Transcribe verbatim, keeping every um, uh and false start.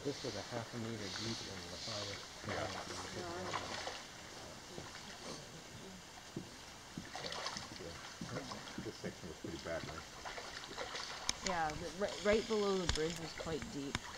This was a half a meter deep in the farthest Yeah. corner that you could go. This section was pretty bad, right? Yeah, the, right, right below the bridge was quite deep.